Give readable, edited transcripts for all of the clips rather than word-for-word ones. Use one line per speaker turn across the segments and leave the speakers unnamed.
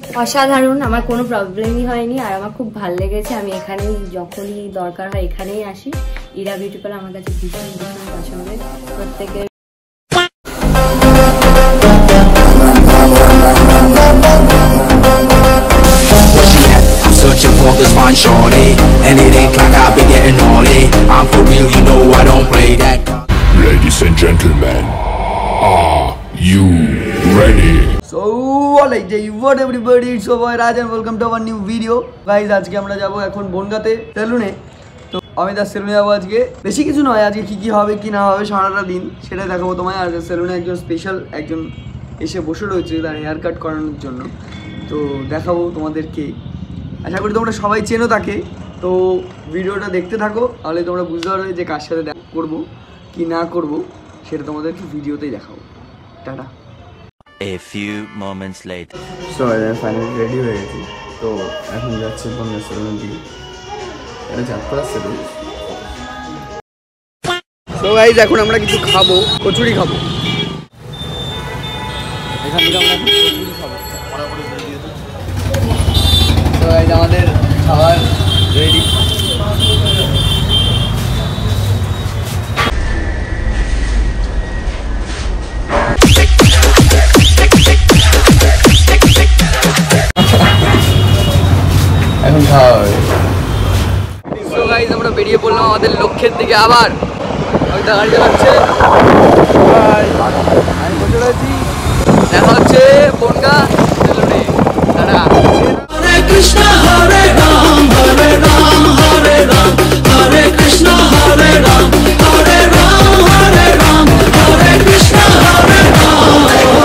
অসাধারণ, আমার কোনো প্রবলেমই হয়নি আর আমার খুব ভালো লেগেছে। আমি এখানেই যখনই দরকার হয় এখানেই আসি। ইরা বিউটি পার্লার আমার কাছে ভীষণ ভীষণ পছন্দের। প্রত্যেকের
searching for this fine shorty, and it ain't like I've been getting naughty. I'm for real, you know I don't play that.
Ladies and gentlemen, are you ready?
So what everybody, it's your boy Raj and welcome to our new video. Guys, আজকে আমরা যাব এখন বনগাঁতে সেলুনে। তো আমি তার সেলুনে যাবো আজকে। বেশি কিছু নয়, আজকে কি হবে কি না হবে সারাটা দিন সেটা দেখাবো তোমায়। আর সেলুনে একজন স্পেশাল একজন এসে বসে রয়েছে তার হেয়ার কাট করানোর জন্য, তো দেখাবো তোমাদেরকে। আশা করি তোমরা সবাই চেনো তাকে। তো ভিডিওটা দেখতে থাকো, তাহলে তোমরা বুঝতে পারবে যে কার সাথে দেখা করবো কি না করবো, সেটা তোমাদেরকে ভিডিওতেই দেখাবো। টাটা।
A few moments later.
So আমি ফাইনালি রেডি হয়ে গেছি। তো এখন যাচ্ছি বনগাঁ সেলুনের দিকে। এটা যাত্রা সেলুন। সো গাইজ এখন আমরা কিছু খাবো, কচুরি খাবো। এখান থেকে আমরা কচুরি খাবো। সো গাইজ আমাদের খাবার রেডি। এখন খাওয়া হবে। সো গাইজ আমরা বেরিয়ে পড়লাম আমাদের লক্ষ্যের দিকে। আবার গাড়ি চালাচ্ছে, আমি বসে রয়েছি। দেখা হচ্ছে বনগাঁ সেলুনে।
Hare Krishna, Hare Ram, Hare Ram, Hare Ram, Hare Krishna, Hare Ram, Hare Ram, Hare Ram, Hare Krishna, Hare Ram.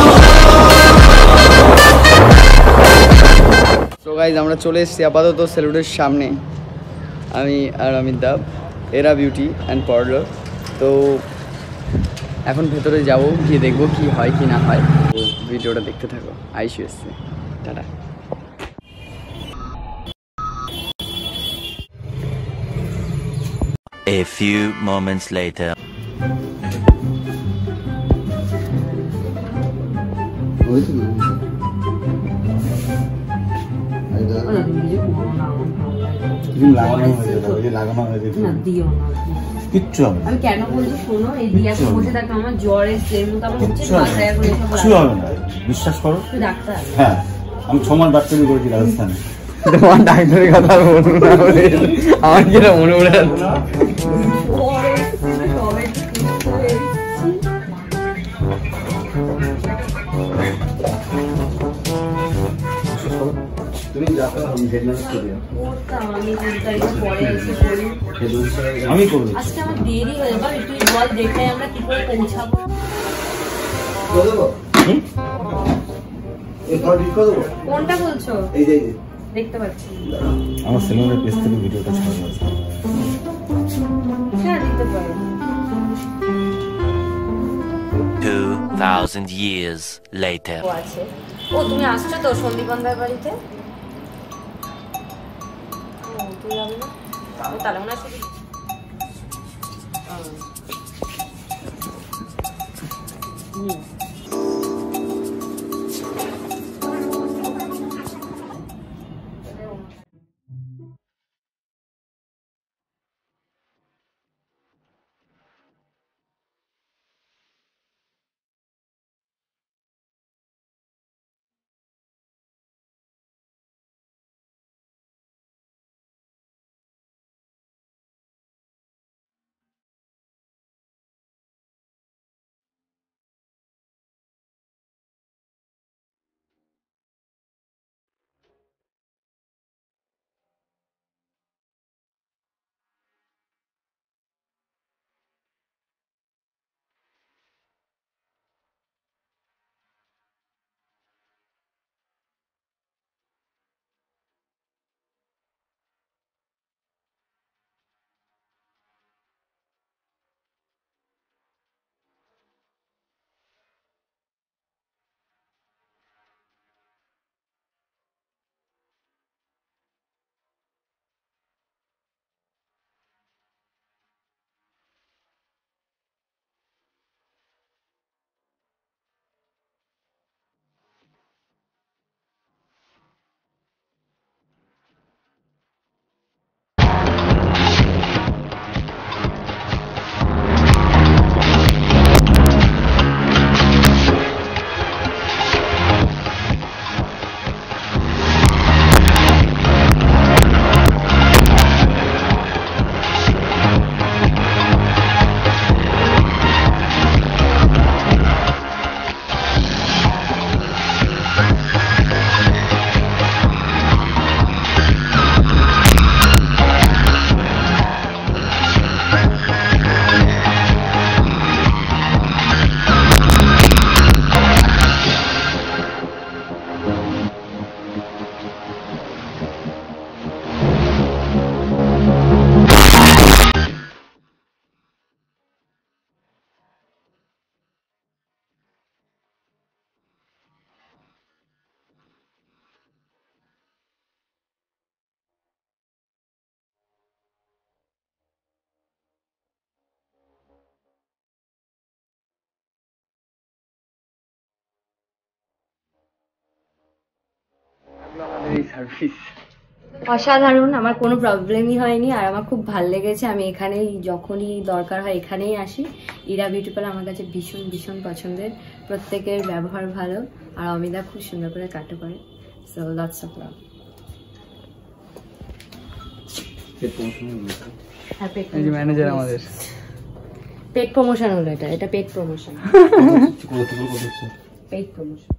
So guys আমরা চলে এসেছি আপাতত সেলুনের সামনে। আমি আর অমিতাভ, এরা বিউটি অ্যান্ড পার্লার। তো এখন ভেতরে যাব, গিয়ে দেখবো কি হয় কি না হয়। তো ভিডিওটা দেখতে থাকো। আইসু এসছে, টাটা।
A few moments later.
কিচ্ছু হবে না।
আমি কেন বলছি শোনো, এই দিয়াকে বসে থাকতো আমার জ্বর এসছে, এর মতো আমার হচ্ছে মাথায় এখন এসব
কিচ্ছু হবে না, বিশ্বাস করো।
ডাক্তার,
হ্যাঁ আমি 6 মাস ডাক্তারি করেছি রাজস্থানে।
তোমার ডাক্তারের কথা বলবো না বলে আমার যেটা মনে পড়ে যাচ্ছে।
আমি করবো।
আজকে আমার দেরি হয়ে যাবে, তুই বল দেখে আমরা কি করে পৌঁছাবো। কোনটা বলছো? দেখতে পাচ্ছি
আমার সেলুনের পেজ থেকে ভিডিওটা ছাড়া আছে।
হ্যাঁ দেখতে পারো।
2000 years later.
ও আছে। ও তুমি আসছো তো সন্দীপন্দার বাড়িতে? ও তুই যাবি না? তাহলে মনে হয় শুধু
এই সার্ভিস
অসাধারণ, আমার কোনো প্রবলেমই হয়নি আর আমার খুব ভালো লেগেছে। আমি এখানেই যখনই দরকার হয় এখানেই আসি। ইরা বিউটি পার্লার আমার কাছে ভীষণ ভীষণ পছন্দের, প্রত্যেকের ব্যবহার ভালো আর অমিতা খুব সুন্দর করে কাটও করে। So lots of love.
এই যে ম্যানেজার আমাদের
পেট প্রমোশন হলো, এটা পেট প্রমোশন, পেট প্রমোশন।